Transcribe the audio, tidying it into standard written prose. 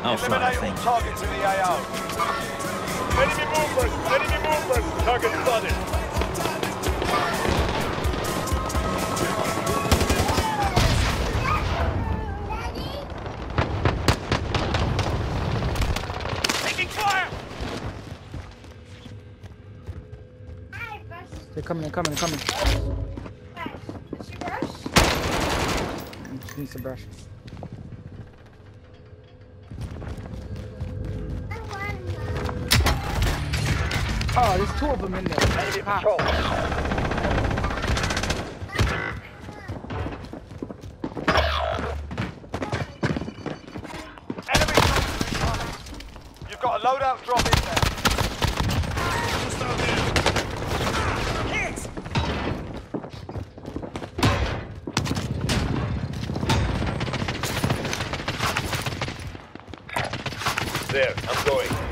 I'll fly, I Eliminate all think. targets in the AO. Enemy movement! Enemy movement! Target spotted. Taking fire! They're coming, they're coming, they're coming. Just need some brush. Oh, there's two of them in there. Enemy patrol. Enemy soldiers incoming. You've got a loadout drop in there. There, I'm going.